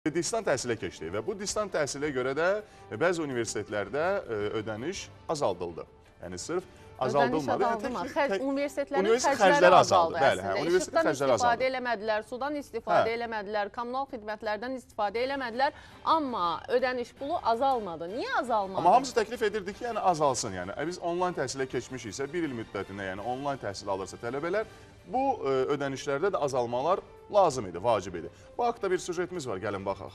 Distant təhsilə keçdik və bu distant təhsilə görə də bəzi universitetlərdə ödəniş azaldıldı. Yəni sırf azaldılmadı. Universitetlərin xərcləri azaldı. Universitet xərcləri azaldı. İstifadə eləmədilər, sudan istifadə eləmədilər, kommunal xidmətlərdən istifadə eləmədilər. Amma ödəniş pulu azalmadı. Niyə azalmadı? Amma hamısı təklif edirdi ki, yəni azalsın. Yəni biz onlayn təhsilə keçmişiksə, bir il müddətində, yəni onlayn təhsil alırsa tələbələr, bu ödənişlərdə də azalmalar lazım idi, vacib idi. Bu haqda bir sujetimiz var, gəlin baxaq.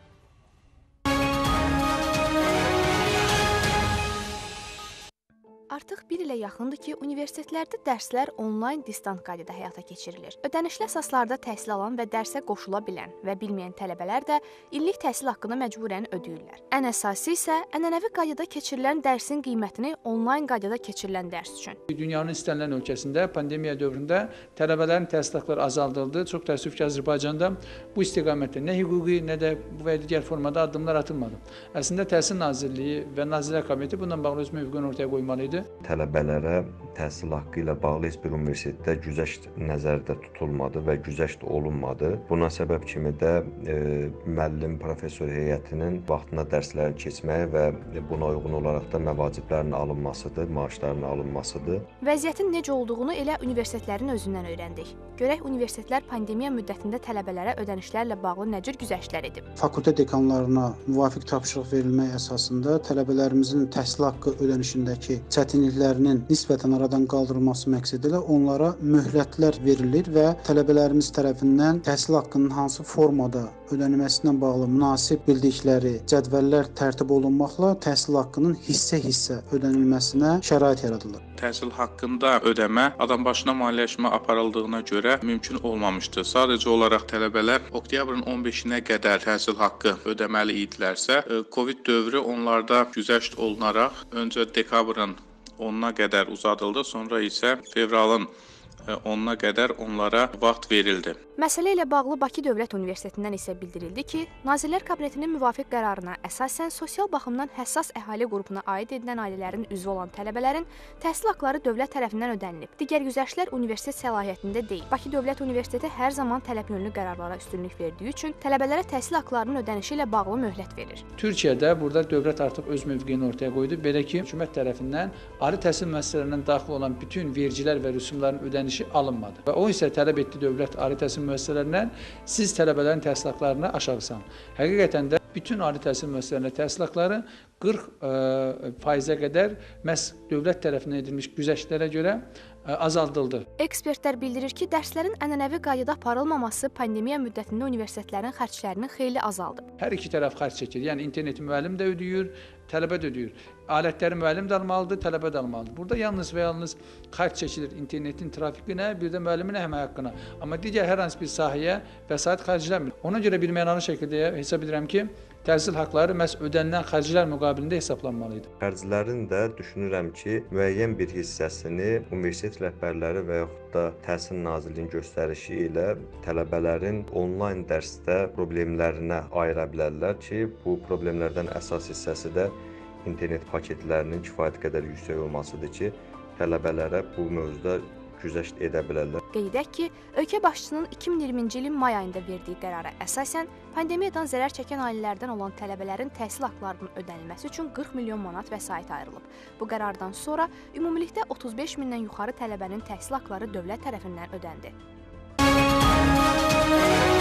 Artıq bir ilə yaxındır ki, universitetlərdə dərslər onlayn distant qaydada həyata keçirilir. Ödənişli əsaslarda təhsil alan və dərsə qoşula bilən və bilməyən tələbələr də illik təhsil haqqını məcburən ödəyirlər. Ən əsası isə ənənəvi qaydada keçirilən dərsin qiymətini onlayn qaydada keçirilən dərs üçün. Dünyanın istənilən ölkəsində pandemiya dövründə tələbələrin təhsil haqqları azaldıldı. Çox təəssüf ki, Azərbaycanda bu istiqamətdə nə hüquqi, nə də bu və digər formada addımlar atılmadı. Əslində Təhsil Nazirliyi və Nazirlər Kabineti bununla bağlı öz mövqeyini ortaya qoymalıydı. Tələbələrə təhsil haqqı ilə bağlı heç bir universitetdə güzəşt nəzərdə tutulmadı və güzəşt olunmadı. Buna səbəb kimi də müəllim, professor heyətinin vaxtında dərsləri keçməyi və buna uyğun olaraq da məvaciblərin alınmasıdır, maaşlarının alınmasıdır. Vəziyyətin necə olduğunu elə universitetlərin özündən öyrəndik. Görək universitetlər pandemiya müddətində tələbələrə ödənişlərlə bağlı nə cür güzəştlər edib. Fakültə dekanlarına müvafiq tapşırıq verilmək əsasında tələbələrimizin təhsil haqqı ödənişindəki çətinliklərinin nisbətən aradan qaldırılması məqsədilə onlara möhlətlər verilir və tələbələrimiz tərəfindən təhsil haqqının hansı formada ödənilməsinə bağlı münasib bildikləri cədvəllər tərtib olunmaqla təhsil haqqının hissə-hissə ödənilməsinə şərait yaradılır. Təhsil haqqında ödəmə adambaşına maliyyələşmə aparıldığına görə mümkün olmamışdır. Sadəcə olaraq tələbələr oktyabrın 15-nə qədər təhsil haqqı ödəməli idilərsə, Covid dövrü onlarda güzəşt olunaraq öncə dekabrın 10-na qədər uzadıldı, sonra isə fevralın 10-na qədər onlara vaxt verildi. Məsələ ilə bağlı Bakı Dövlət Universitetindən isə bildirildi ki, Nazirlər Kabinetinin müvafiq qərarına əsasən sosial baxımdan həssas əhali qrupuna aid edilən ailələrin üzvü olan tələbələrin təhsil haqqları dövlət tərəfindən ödənilib. Digər güzəştlər universitet səlahiyyətində deyil. Bakı Dövlət Universiteti hər zaman tələb yönlü qərarlara üstünlük verdiyi üçün tələbələrə təhsil haqqlarının ödənişi ilə bağlı möhlət verir. Türkiyədə burada dövlət artıq öz mövqeyini ortaya qoydu. Belə ki, hökumət tərəfindən ali təhsil müəssisələrindən daxil olan bütün vergilər və rüsumların ödənişi alınmadı. Və o isə tələb etdi dövlət ali təhsil müəssisələrindən siz tələbələrin təhsil haqqlarını aşağı salın. Həqiqətən də bütün ali təhsil müəssisələrində təhsil haqqları 40% qədər məhz dövlət tərəfindən edilmiş güzəştlərə görə azaldıldı. Ekspertlər bildirir ki, dərslərin ənənəvi qaydada aparılmaması pandemiya müddətində universitetlərin xərclərini xeyli azaldıb. Hər iki tərəf xərc çəkir. Yəni interneti müəllim də ödəyir, tələbə də ödəyir. Alətləri müəllim də almalıdır, tələbə də almalıdır. Burada yalnız və yalnız xərc çəkilir internetin trafikinə, bir də müəllimin əmək haqqına. Amma digər hər hansı bir sahəyə vəsait xərclənmir. Ona görə bilmənalı şəkildə hesab edirəm ki, təhsil haqqları məhz ödənilən xərclər müqabilində hesablanmalıdır. Xərclərin də düşünürəm ki, müəyyən bir hissəsini universitet rəhbərləri və yaxud da Təhsil Nazirliyinin göstərişi ilə tələbələrin onlayn dərsdə problemlərinə ayıra bilərlər ki, bu problemlərdən əsas hissəsi də internet paketlərinin kifayət qədər yüksək olmasıdır ki, tələbələrə bu mövzuda güzəşt edə bilərlər. Qeyd edək ki, ölkə başçısının 2020-ci ilin may ayında verdiyi qərara əsasən pandemiyadan zərər çəkən ailələrdən olan tələbələrin təhsil haqqlarının ödənilməsi üçün 40 milyon manat vəsait ayrılıb. Bu qərardan sonra ümumilikdə 35 mindən yuxarı tələbənin təhsil haqqları dövlət tərəfindən ödəndi.